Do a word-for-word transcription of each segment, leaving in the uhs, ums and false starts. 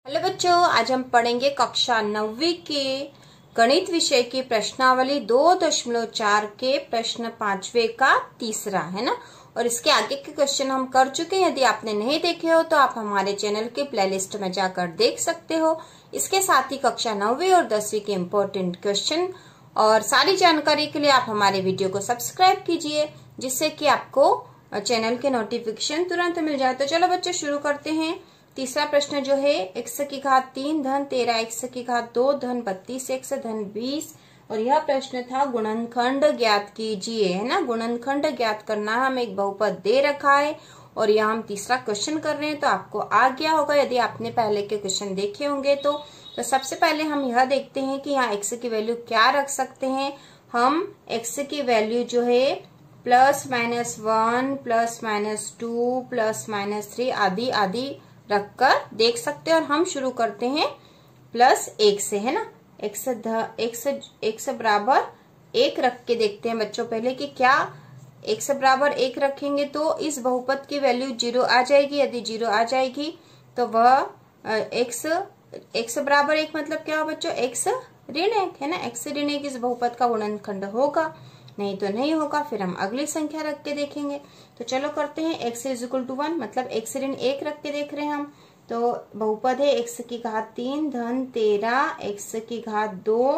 Hello बच्चों, आज हम पढ़ेंगे कक्षा नौवीं के गणित विषय की प्रश्नावली दो दशमलव चार के प्रश्न पांचवे का तीसरा है ना। और इसके आगे के क्वेश्चन हम कर चुके हैं। यदि आपने नहीं देखे हो तो आप हमारे चैनल के प्लेलिस्ट में जाकर देख सकते हो। इसके साथ ही कक्षा नौवीं और दसवीं के इम्पोर्टेंट क्वेश्चन और सारी जानकारी के लिए आप हमारे वीडियो को सब्सक्राइब कीजिए, जिससे कि आपको चैनल के नोटिफिकेशन तुरंत मिल जाए। तो चलो बच्चों शुरू करते हैं। तीसरा प्रश्न जो है एक्स की घात तीन धन तेरह एक्स की घात दो धन बत्तीस एक्स धन बीस। और यह प्रश्न था गुणनखंड ज्ञात कीजिए, है ना। गुणनखंड ज्ञात करना है, हमें एक बहुपद दे रखा है और यहाँ हम तीसरा क्वेश्चन कर रहे हैं, तो आपको आ गया होगा यदि आपने पहले के क्वेश्चन देखे होंगे तो। तो सबसे पहले हम यह देखते हैं कि यहाँ एक्स की वैल्यू क्या रख सकते हैं। हम एक्स की वैल्यू जो है plus minus one plus minus two plus minus three आदि आदि रखकर देख सकते हैं। और हम शुरू करते हैं प्लस एक से, है ना। एक्स एक्स एक्स बराबर एक रख के देखते हैं बच्चों पहले कि क्या एक्स बराबर एक रखेंगे तो इस बहुपद की वैल्यू जीरो आ जाएगी। यदि जीरो आ जाएगी तो वह एक्स एक्स बराबर एक मतलब क्या हो बच्चों, एक्स ऋण एक, है ना। एक्स ऋण एक इस बहुपद का गुणनखंड होगा, नहीं तो नहीं होगा। फिर हम अगली संख्या रख के देखेंगे। तो चलो करते हैं x is equal to one मतलब एक्स ऋण एक रख के देख रहे हैं हम। तो बहुपद है एक्स की घात तीन धन तेरह एक्स की घात दो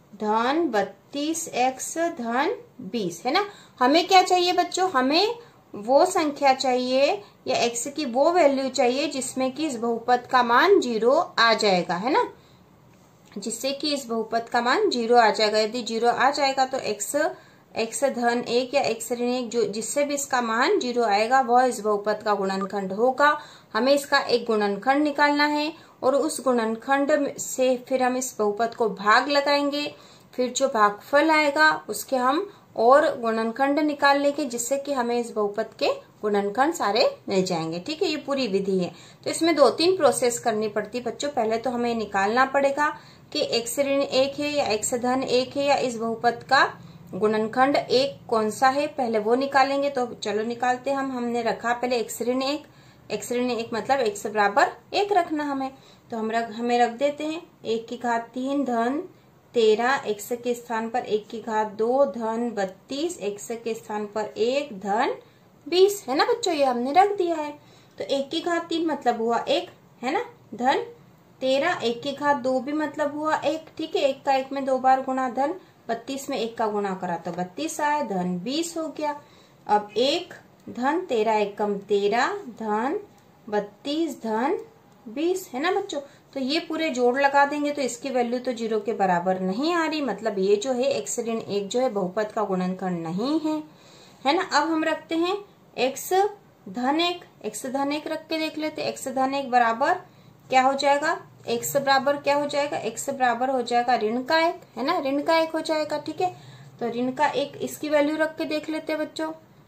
धन बत्तीस एक्स धन बीस, है ना। हमें क्या चाहिए बच्चों, हमें वो संख्या चाहिए या एक्स की वो वैल्यू चाहिए जिसमें कि इस बहुपद का मान जीरो आ जाएगा, है ना। जिससे कि इस बहुपद का मान जीरो आ जाएगा। यदि जीरो आ जाएगा तो एक्स एक्स धन एक या एक्स ऋण एक जो जिससे भी इसका मान जीरो आएगा वह इस बहुपद का गुणनखंड होगा। हमें इसका एक गुणनखंड निकालना है और उस गुणनखंड से फिर हम इस बहुपद को भाग लगाएंगे। फिर जो भागफल आएगा उसके हम और गुणनखंड निकाल लेंगे, जिससे कि हमें इस बहुपद के गुणनखंड सारे मिल जाएंगे। ठीक है, ये पूरी विधि है। तो इसमें दो तीन प्रोसेस करनी पड़ती बच्चों। पहले तो हमें निकालना पड़ेगा कि एक्स ऋण एक है या एक्स धन एक है या इस बहुपद का गुणनखंड एक कौन सा है, पहले वो निकालेंगे। तो चलो निकालते हम। हमने रखा पहले एक्स ऋण एक, एक्स ऋण एक मतलब एक्स बराबर एक रखना हमें। तो हम रख हमें रख देते हैं एक की घात तीन धन तेरह एक्स के स्थान पर एक की घात दो धन बत्तीस एक्स के स्थान पर एक धन बीस, है ना बच्चों। ये हमने रख दिया है। तो एक की घात तीन मतलब हुआ एक, है ना, धन तेरह एक की घात दो भी मतलब हुआ एक, ठीक है। एक का एक में दो बार गुणा धन बत्तीस में एक का गुणा करा तो बत्तीस आया धन बीस हो गया। अब एक धन तेरह एक कम तेरह धन बत्तीस धन बीस, है ना बच्चों। तो ये पूरे जोड़ लगा देंगे तो इसकी वैल्यू तो जीरो के बराबर नहीं आ रही, मतलब ये जो है एक्स ऋण एक जो है बहुपद का गुणनखंड नहीं है, है ना। अब हम रखते हैं एक्स धन एक, एक्स धन एक रख के देख लेते। एक्स धन एक बराबर क्या हो जाएगा, एक्स बराबर क्या हो जाएगा, एक्स बराबर हो जाएगा ऋण का एक, है ना, ऋण का एक हो जाएगा। ठीक है, तो ऋण का एक इसकी वैल्यू रख के देख लेते हैं बच्चों।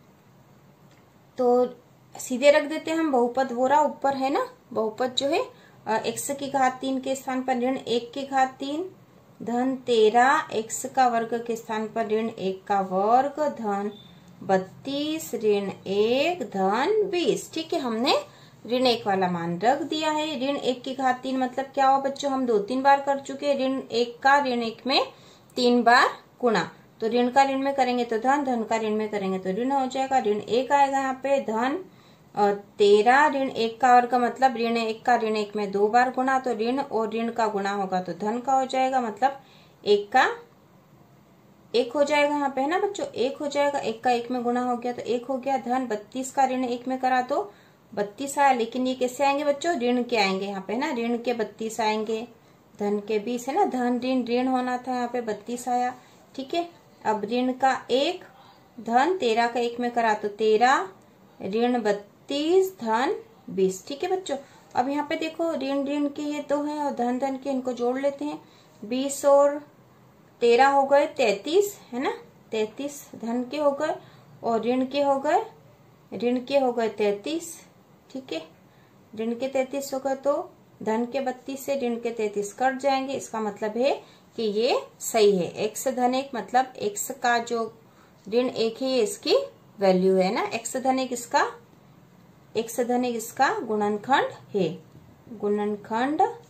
तो सीधे रख देते हैं हम बहुपद वो रहा ऊपर, है ना। बहुपद जो है एक्स की घात तीन के स्थान पर ऋण एक की घात तीन धन तेरह एक्स का वर्ग के स्थान पर ऋण एक का वर्ग धन बत्तीस ऋण एक धन बीस। ठीक है, हमने ऋण एक वाला मान रख दिया है। ऋण एक की घात तीन मतलब क्या हुआ बच्चों, हम दो तीन बार कर चुके हैं। ऋण एक का ऋण एक में तीन बार गुणा, तो ऋण का ऋण में करेंगे तो धन, धन का ऋण में करेंगे तो ऋण हो जाएगा। ऋण एक आएगा यहाँ पे धन और तेरह ऋण एक का वर्ग मतलब ऋण एक का ऋण एक में दो बार गुणा, तो ऋण और ऋण का गुणा होगा तो धन का हो जाएगा, मतलब एक का एक हो जाएगा यहाँ पे, है ना बच्चों। एक हो जाएगा, एक का एक में गुणा हो गया तो एक हो गया। धन बत्तीस का ऋण एक में करा तो बत्तीस आया, लेकिन ये कैसे आएंगे बच्चों, ऋण के आएंगे यहाँ पे, है ना। ऋण के बत्तीस आएंगे, धन के बीस, है ना। धन ऋण ऋण होना था, यहाँ पे बत्तीस आया। ठीक है, अब ऋण का एक धन तेरह का एक में करा तो तेरह ऋण बत्तीस धन बीस। ठीक है बच्चों, अब यहाँ पे देखो ऋण ऋण के ये दो है और धन धन के इनको जोड़ लेते हैं। बीस और तेरह हो गए तैतीस, है ना। तैतीस धन के हो गए और ऋण के हो गए ऋण के हो गए तैतीस। ठीक है, ऋण के तैतीस हो गए तो धन के बत्तीस से ऋण के तैतीस कट जाएंगे। इसका मतलब है कि ये सही है। एक्स धन एक मतलब एक्स का जो ऋण एक है ये इसकी वैल्यू है ना। एक्स धन एक इसका एक्स धन एक इसका गुणनखंड है। गुणनखंड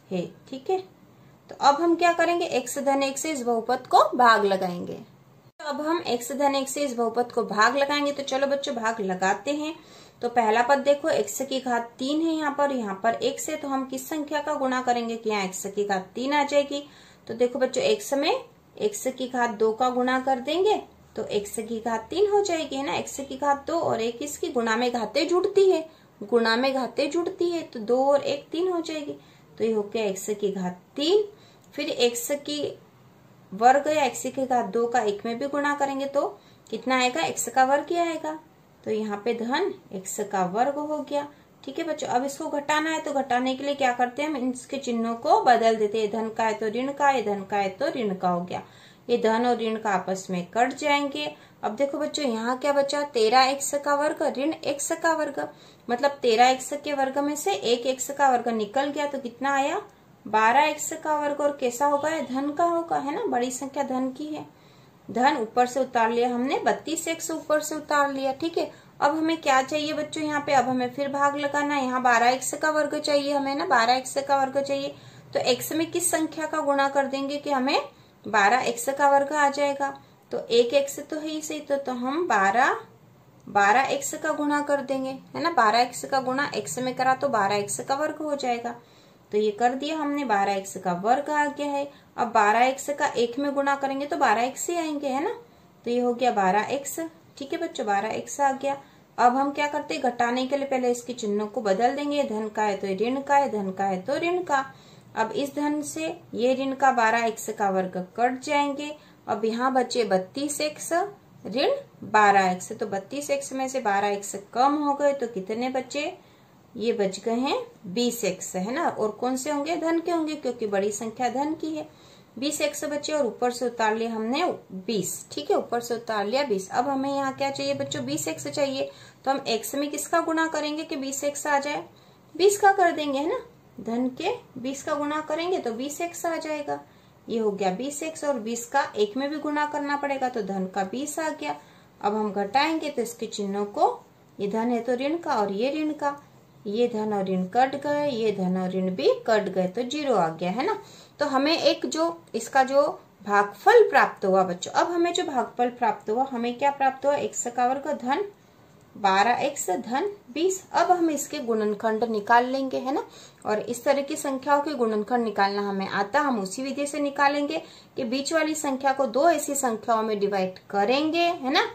है। ठीक है, तो अब हम क्या करेंगे, x धन एक से इस बहुपद को भाग लगाएंगे। तो अब हम x धन एक से इस बहुपद को भाग लगाएंगे। तो चलो बच्चों भाग लगाते हैं। तो पहला पद देखो x की घात तीन है यहाँ पर, यहाँ पर x है, तो हम किस संख्या का गुणा करेंगे कि यहाँ x की घात तीन आ जाएगी। तो देखो बच्चों x में x की घात दो का गुणा कर देंगे तो x की घात तीन हो जाएगी, है ना। x की घात दो और एक इसकी गुणा में घातें जुड़ती है, गुणा में घातें जुड़ती है, तो दो और एक तीन हो जाएगी। तो ये हो गया x की घात तीन। फिर x की वर्ग या x की घात दो का एक में भी गुणा करेंगे तो कितना आएगा, x का वर्ग ही आएगा। तो यहाँ पे धन x का वर्ग हो गया। ठीक है बच्चों, अब इसको घटाना है तो घटाने के लिए क्या करते हैं, हम इसके चिन्हों को बदल देते हैं। धन का है तो ऋण का, ये धन का है तो ऋण का हो गया। ये धन और ऋण का आपस में कट जाएंगे। अब देखो बच्चों यहाँ क्या बचा, तेरह एक्स का वर्ग ऋण एक्स का वर्ग, मतलब तेरह एक्स के वर्ग में से एक एक्स का वर्ग निकल गया तो कितना आया, बारह एक्स का वर्ग। और कैसा होगा, ये धन का होगा, है ना, बड़ी संख्या धन की है। धन ऊपर से उतार लिया हमने, बत्तीस एक्स ऊपर से उतार लिया। ठीक है, अब हमें क्या चाहिए बच्चों, यहाँ पे अब हमें फिर भाग लगाना है। यहाँ बारह एक्स का वर्ग चाहिए हमें ना, बारह एक्स का वर्ग चाहिए। तो एक्स में किस संख्या का गुणा कर देंगे कि हमें बारह एक्स का वर्ग आ जाएगा। तो एक एक्स तो है ही सही, तो, तो हम बारह बारह एक्स का गुणा कर देंगे, है ना। बारह एक्स का गुणा एक्स में करा तो बारह एक्स का वर्ग हो जाएगा। तो ये कर दिया हमने, बारह एक्स का वर्ग आ गया है। अब बारह एक्स का एक में गुणा करेंगे तो बारह एक्स ही आएंगे, है ना। तो ये हो गया बारह एक्स। ठीक है बच्चों, बारह एक्स आ गया। अब हम क्या करते हैं, घटाने के लिए पहले इसके चिन्हों को बदल देंगे। धन का है तो ऋण का है, धन का है तो ऋण का। अब इस धन से ये ऋण का बारह एक्स का वर्ग कट जाएंगे। अब यहाँ बचे बत्तीस एक्स ऋण बारह एक्स, तो बत्तीस एक्स में से बारह एक्स कम हो गए तो कितने बचे, ये बच गए हैं बीस एक्स, है ना। और कौन से होंगे, धन के होंगे, क्योंकि बड़ी संख्या धन की है। बीस एक्स बचे और ऊपर से उतार लिया हमने बीस। ठीक है, ऊपर से उतार लिया बीस। अब हमें यहाँ क्या चाहिए बच्चों, बीस एक्स चाहिए। तो हम एक्स में किसका गुणा करेंगे कि बीस एक्स आ जाए, बीस का कर देंगे, है ना। धन के बीस का गुणा करेंगे तो बीस एक्स आ जाएगा। ये हो गया बीस एक्स और बीस का एक में भी गुणा करना पड़ेगा तो धन का बीस आ गया। अब हम घटाएंगे तो इसके चिन्हों को, ये धन है तो ऋण का और ये ऋण का, ये धन और ऋण कट गए, ये धन और ऋण भी कट गए तो जीरो आ गया, है ना। तो हमें एक जो इसका जो भागफल प्राप्त हुआ बच्चों, अब हमें जो भागफल प्राप्त हुआ, हमें क्या प्राप्त हुआ, एक्स का वर्ग धन बारह एक्स धन बीस। अब हम इसके गुणनखंड निकाल लेंगे, है ना। और इस तरह की संख्याओं के गुणनखंड निकालना हमें आता, हम उसी विधि से निकालेंगे कि बीच वाली संख्या को दो ऐसी संख्याओं में डिवाइड करेंगे, है ना।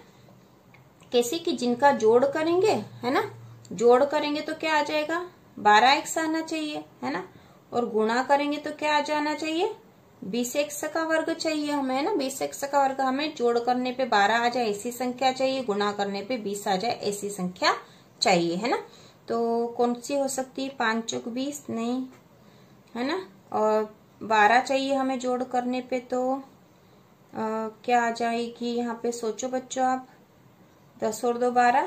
कैसे कि जिनका जोड़ करेंगे, है ना, जोड़ करेंगे तो क्या आ जाएगा, बारह एक्स आना चाहिए, है ना। और गुणा करेंगे तो क्या आ जाना चाहिए, बीस एक्स का वर्ग चाहिए हमें, है ना। बीस एक्स का वर्ग हमें जोड़ करने पे बारह आ जाए ऐसी संख्या चाहिए, गुणा करने पे बीस आ जाए ऐसी संख्या चाहिए, है ना। तो कौन सी हो सकती है, पांच चौक बीस नहीं, है ना। और बारह चाहिए हमें जोड़ करने पे, तो आ, क्या आ जाएगी यहाँ पे, सोचो बच्चों आप, दस और दो बारह,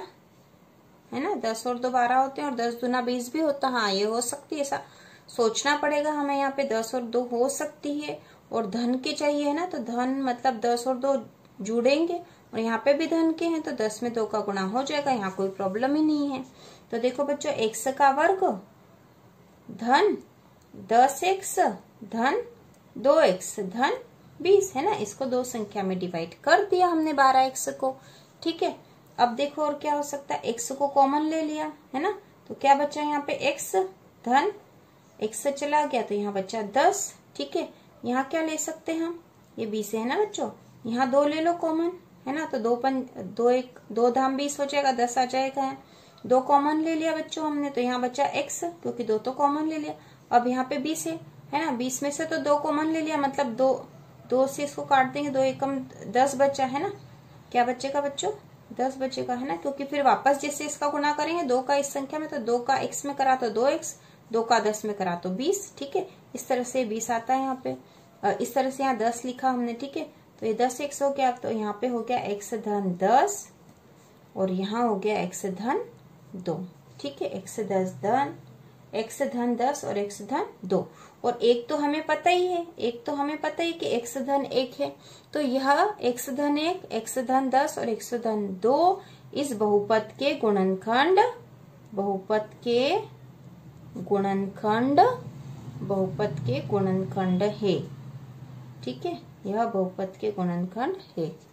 है ना। दस और दो बारह होते हैं और दस दूना बीस भी होता है। हाँ ये हो सकती है, ऐसा सोचना पड़ेगा हमें। यहाँ पे दस और दो हो सकती है और धन के चाहिए, है ना। तो धन मतलब दस और दो जुड़ेंगे और यहाँ पे भी धन के हैं तो दस में दो का गुणा हो जाएगा, यहाँ कोई प्रॉब्लम ही नहीं है। तो देखो बच्चों, एक्स का वर्ग धन दस एक्स धन दो एक्स धन बीस, है ना। इसको दो संख्या में डिवाइड कर दिया हमने बारह एक्स को। ठीक है, अब देखो और क्या हो सकता है, एक्स को कॉमन ले लिया, है ना। तो क्या बचा यहाँ पे, एक्स धन एक्स चला गया तो यहाँ बचा दस। ठीक है, यहाँ क्या ले सकते हैं हम, ये बीस है ना बच्चों, यहाँ दो ले लो कॉमन, है ना। तो दो पन दो एक दो धाम बीस हो जाएगा, दस आ जाएगा। दो कॉमन ले लिया बच्चों हमने, तो यहाँ बचा एक्स, क्योंकि दो तो कॉमन ले लिया। अब यहाँ पे बीस है, है ना। बीस में से तो दो कॉमन ले लिया, मतलब दो दो से इसको काट देंगे, दो एकम दस बचा, है ना। क्या बचेगा बच्चों, दस बचेगा, है ना। क्योंकि फिर वापस जैसे इसका गुणा करेंगे दो का इस संख्या में, तो दो का एक्स में करा तो दो एक्स, दो का दस में करा तो बीस। ठीक है, इस तरह से बीस आता है यहाँ पे। इस तरह से यहाँ दस लिखा हमने। ठीक है, तो ये दस एक्स हो गया, तो यहाँ पे हो गया एक्स धन दस और यहाँ हो गया एक्स धन दो। ठीक है, एक्स दस धन एक्स धन दस और एक्स धन दो। और एक तो हमें पता ही है, एक तो हमें पता ही कि एक्स धन एक है, तो यह एक्स धन एक, एक्स धन दस और एक्स धन दो इस बहुपद के गुणनखंड बहुपद के गुणनखंड बहुपद के गुणनखंड है। ठीक है, यह बहुपद के गुणनखंड है।